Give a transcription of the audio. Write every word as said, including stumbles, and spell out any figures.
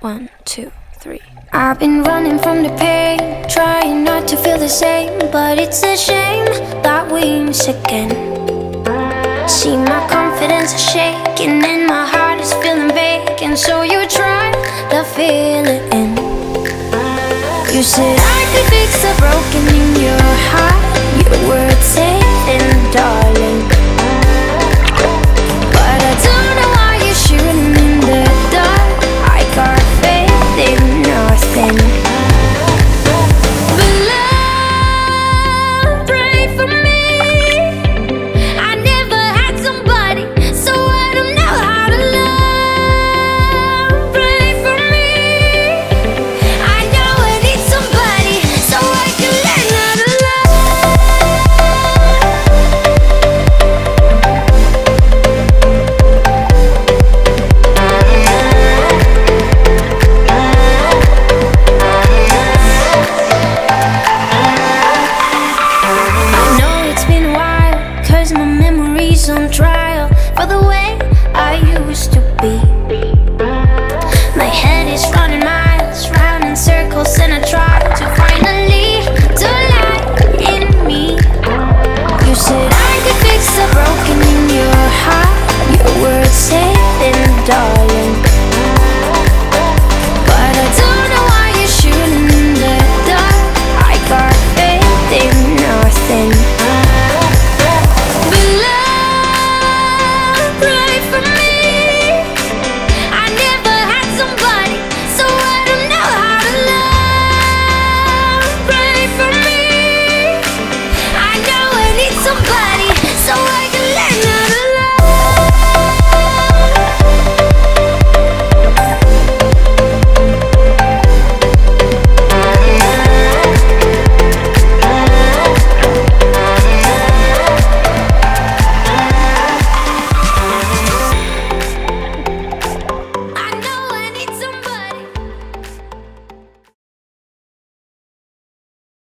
One, two, three. I've been running from the pain, trying not to feel the same, but it's a shame that we miss again. See, my confidence is shaking and my heart is feeling vacant, so you try to fill it in. You said I could fix the broken in your heart. You were